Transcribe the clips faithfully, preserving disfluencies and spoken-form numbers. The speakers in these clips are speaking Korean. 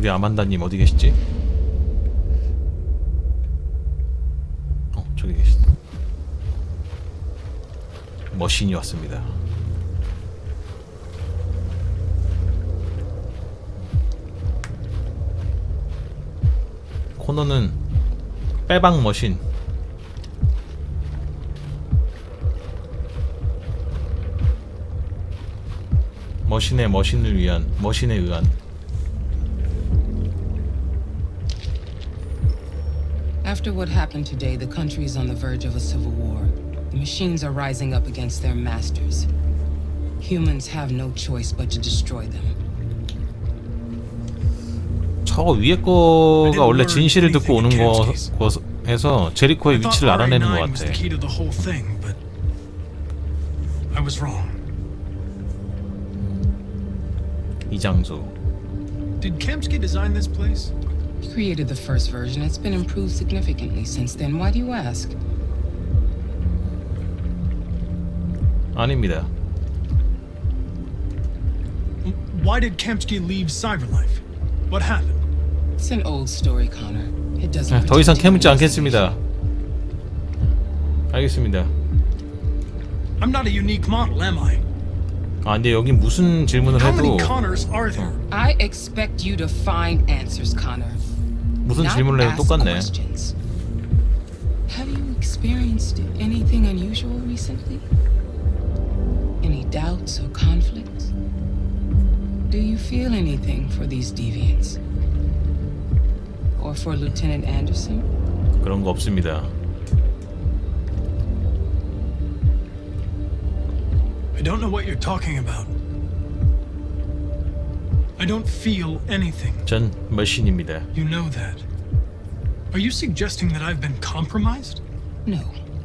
우리 아만다님 어디 계시지? 어 저기 계시다. 머신이 왔습니다. 코너는 빼박 머신. 머신의 머신을 위한 머신에 의한. After what happened today, the country is on the verge of a civil war. The machines are rising up against their masters. Humans have no choice but to destroy them. 저거 위에 거가 원래 진실을 듣고 오는 거에서 제리코의 위치를 알아내는 것 같아. 이장수. Did Kamsky design this place? He created the first version. It's been improved significantly since then. Why do you ask? 아닙니다. Why did Kamsky leave Cyberlife? What happened? It's an old story, Connor. It doesn't. 네, 더 이상 캐묻지 않겠습니다. 알겠습니다. I'm not a unique model, am I? 아, 근데 여기 무슨 질문을 How many 해도 Connors are there? I expect you to find answers, Connor. 무슨 질문을 해도 똑같네. Questions. Have you experienced anything unusual recently? Any doubts or conflicts? Do you feel anything for these deviants? Or for Lieutenant Anderson? 그런 거 없습니다. I don't know what you're talking about. I don't feel anything. 전 머신입니다. You know that. Are you suggesting that I've been compromised? No.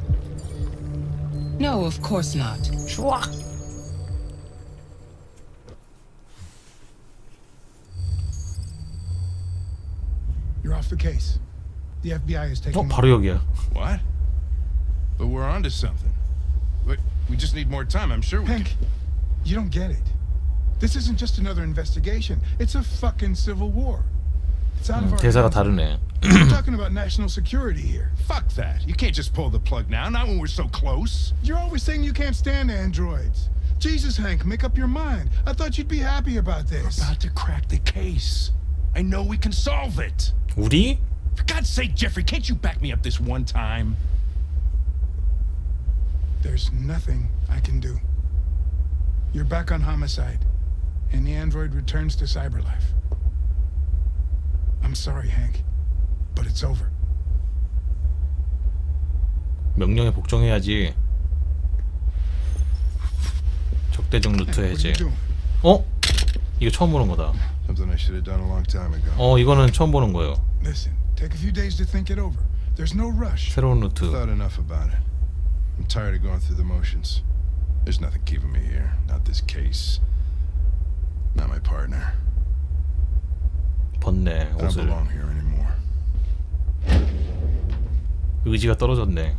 No, of course not. You're off the case. The F B I is taking. 어, 바로 여기야. What? But we're onto something. But we just need more time. I'm sure we Hank, can... you don't get it. This isn't just another investigation. It's a fucking civil war. It's out of 음, our 대사가 hands. 다르네. We're talking about national security here. Fuck that. You can't just pull the plug now, not when we're so close. You're always saying you can't stand androids. Jesus, Hank, make up your mind. I thought you'd be happy about this. We're about to crack the case. I know we can solve it. 우리? For God's sake, Jeffrey, can't you back me up this one time? There's nothing I can do. You're back on homicide, and the android returns to Cyberlife. I'm sorry, Hank, but it's over. 명령에 복종해야지. 적대적 루트 해제. 어? 이거 처음 보는 거다. Something I should have done a long time ago. 어, 이거는 처음 보는 거예요. Listen, take a few days to think it over. There's no rush. 새로운 루트. Thought enough about it. I'm tired of going through the motions. There's nothing keeping me here. Not this case. Not my partner. 벗네 I don't 옷을. belong here anymore. 의지가 떨어졌네.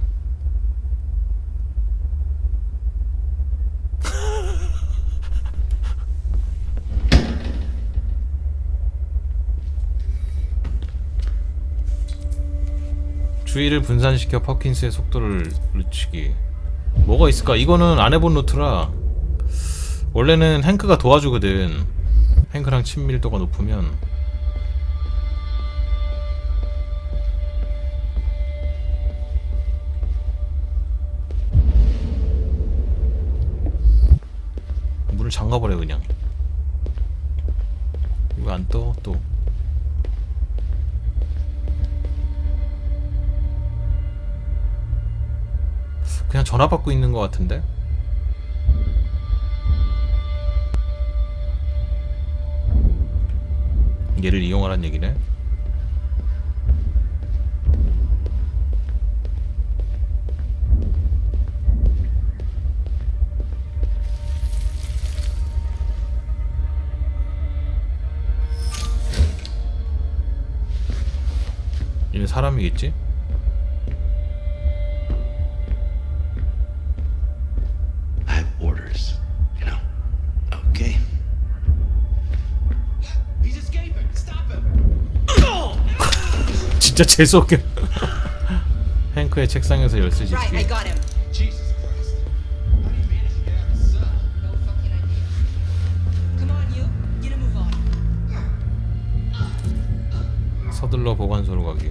주의를 분산시켜 퍼킨스의 속도를 늦추기. 뭐가 있을까? 이거는 안 해본 루트라. 원래는 행크가 도와주거든. 행크랑 친밀도가 높으면. 물을 잠가버려 그냥. 이거 안 떠? 또 그냥 전화 받고 있는 것 같은데? 얘를 이용하란 얘기네? 얘는 사람이겠지? Orders, you know. Okay. He's escaping. Stop him. 진짜 재수없게. 행크의 책상에서 열쇠 Right, I 집기. got him. Jesus Christ. How do you manage to have a son? No fucking idea. Come on, you. Get a move on. 서둘러 보관소로 가기.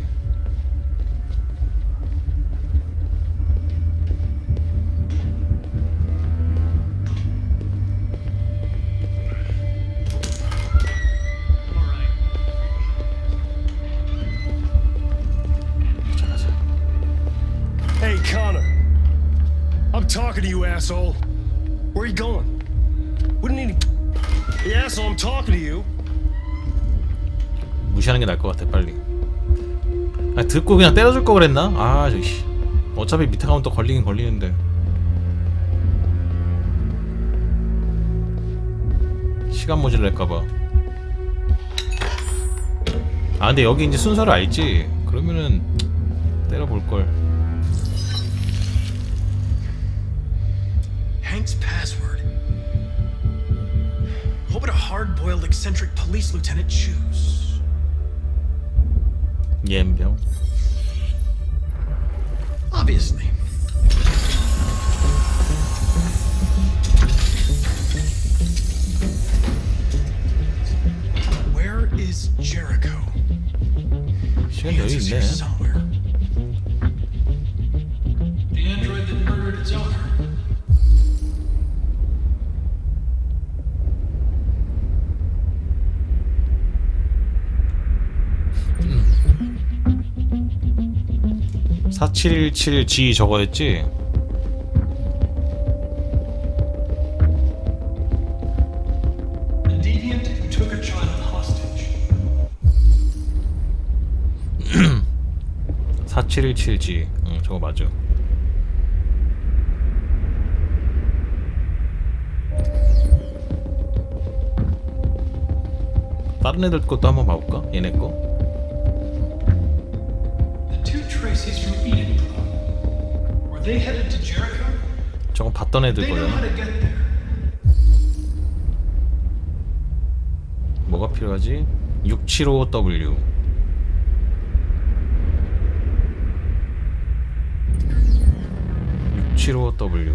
Hey, Connor. I'm talking to you, asshole. Where are you going? Wouldn't need to... Hey, asshole, I'm talking to you. 무시하는 게 나을 것 같아 빨리. 아 듣고 그냥 때려줄 거 그랬나? 아 저씨. 어차피 밑에 가면 또 걸리긴 걸리는데. 시간 모질랄까봐. 아 근데 여기 이제 순서를 알지? 그러면은 때려볼 걸. Hank's password. What would a hard-boiled eccentric police lieutenant choose? 예병. Obviously. Where is Jericho? 시간 The 여유 answer's 있네. here somewhere. The android that murdered its owner. 사칠일칠 지 저거였지? The deviant who took a child hostage. 사칠일칠 지. 응, 저거 맞아. 다른 애들 것도 한번 봐볼까? 얘네 거? The two Tracy's from Eden Club. Were they headed to Jericho? 저건 봤던 애들 They know how 거야. to get there. 뭐가 필요하지? 육칠오 더블유. 육칠오 더블유.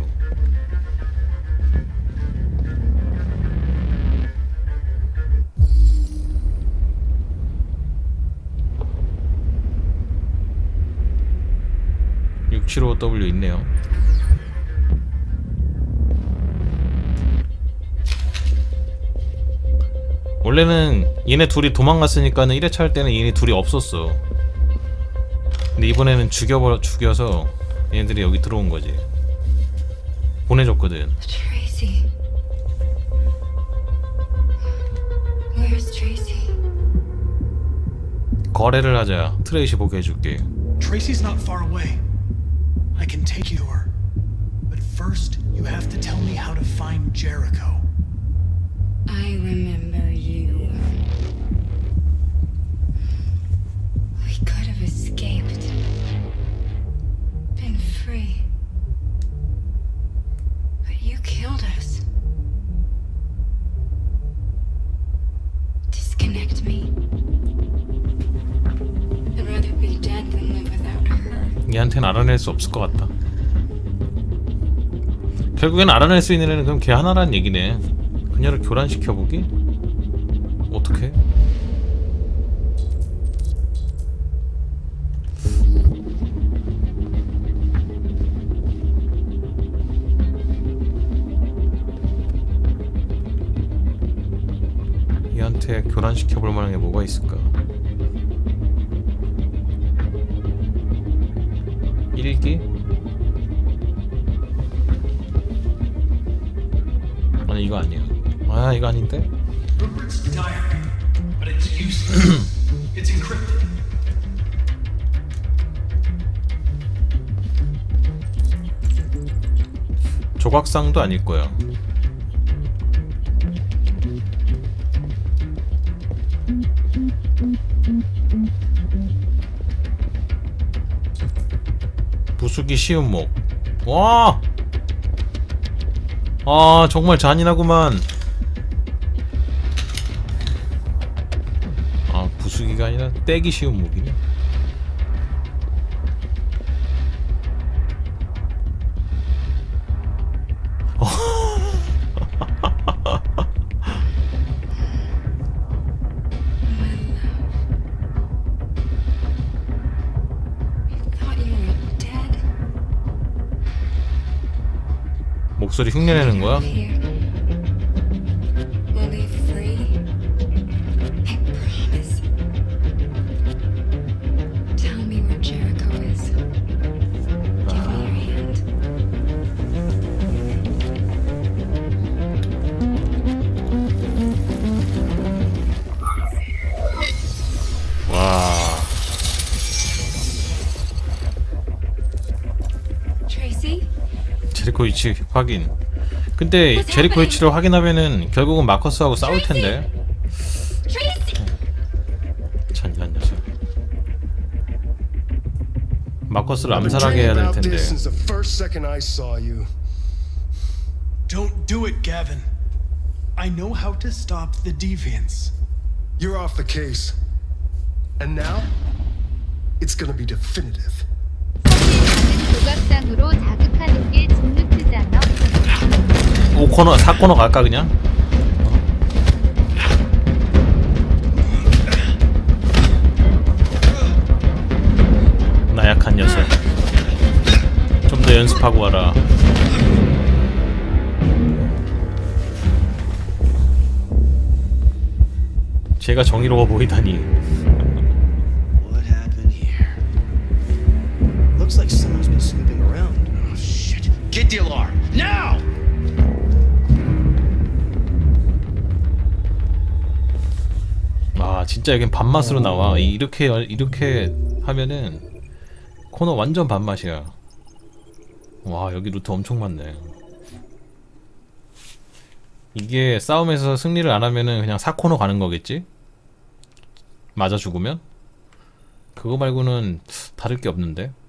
육칠오 더블유 있네요. 원래는 얘네 둘이 도망갔으니까는 일 회차 할 때는 얘네 둘이 없었어. 근데 이번에는 죽여버 죽여서 얘네들이 여기 들어온 거지. 보내줬거든. Tracy. Where's Tracy? 거래를 하자. 트레이시 보게 해줄게. Tracy's not far away. I can take you to her. But first, you have to tell me how to find Jericho. I remember you. We could have escaped. Been free. But you killed us. Disconnect me. I'd rather be dead than live without her. 얘한테는 알아낼 수 없을 것 같다. 결국엔 알아낼 수 있는 애는 그럼 걔 하나란 얘기네. 그녀를 교란시켜보기? 어떡해? 얘한테 교란시켜볼 만한 게 뭐가 있을까? 일기? 아니 이거 아니야. 아 이거 아닌데? Rupert's diary, but it's useless. It's encrypted. 조각상도 아닐 거야. 부수기 쉬운 목. 와! 아 정말 잔인하구만. 아 부수기가 아니라 떼기 쉬운 목이네. 목소리 흉내내는 거야? Here. We'll leave free. I promise. Tell me where Jericho is. Give me your hand. 와. Tracy? 제리코 위치 확인. 근데 제리코 위치를 확인하면은 결국은 마커스하고 싸울 텐데. Tracy! 잔인한 녀석. 마커스를 암살하게 해야 될 about 텐데. this since the first second I saw you. Don't do it, Gavin. I know how to stop the deviants. You're off the case. And now, it's gonna be definitive. 조각상으로 자극하는 게 종루트잖아. 오 코너 사 코너 갈까 그냥? 나약한 녀석. 좀 더 연습하고 와라. 제가 정의로워 보이다니. What happened here? Looks like someone's been snooping around. Oh shit. Get the alarm! Now! 아 진짜 여긴 밥맛으로 나와. 이- 이렇게 이렇게 하면은 코너 완전 밥맛이야. 와 여기 루트 엄청 많네. 이게 싸움에서 승리를 안 하면은 그냥 사 코너 가는 거겠지? 맞아 죽으면? 그거 말고는 다를 게 없는데?